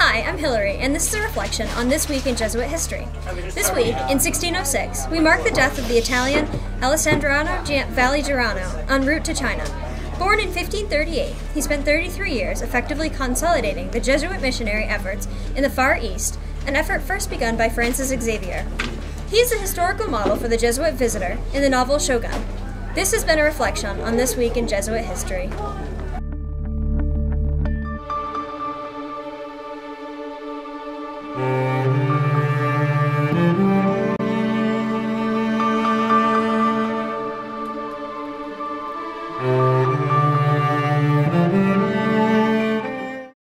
Hi, I'm Hillary, and this is a reflection on This Week in Jesuit History. This week, in 1606, we mark the death of the Italian Alessandro Valli-Girano en route to China. Born in 1538, he spent 33 years effectively consolidating the Jesuit missionary efforts in the Far East, an effort first begun by Francis Xavier. He is a historical model for the Jesuit visitor in the novel Shogun. This has been a reflection on This Week in Jesuit History.